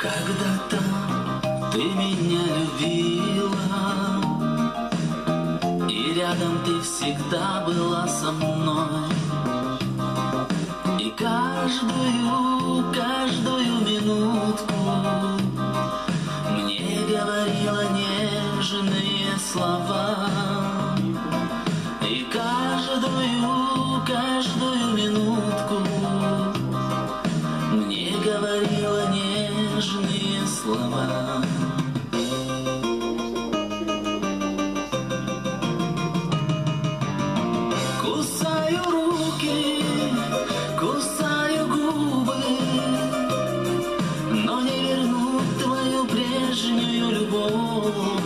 Когда-то ты меня любила, и рядом ты всегда была со мной. И каждую минутку мне говорила нежные слова. И каждую минутку мне говорила нежные слова. Кусаю руки, кусаю губы, но не вернуть твою прежнюю любовь.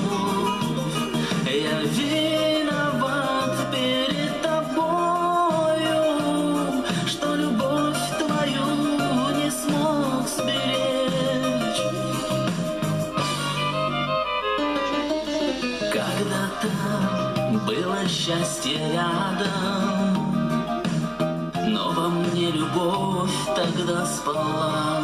Я виноват перед тобою, что любовь твою не смог сберечь. Когда-то было счастье рядом, но во мне любовь тогда спала.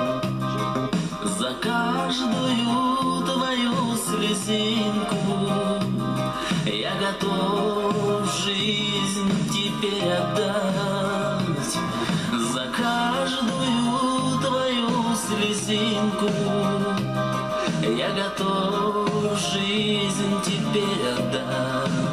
За каждую твою слезинку я готов жизнь теперь отдать. За каждую твою слезинку я готов жизнь теперь отдать.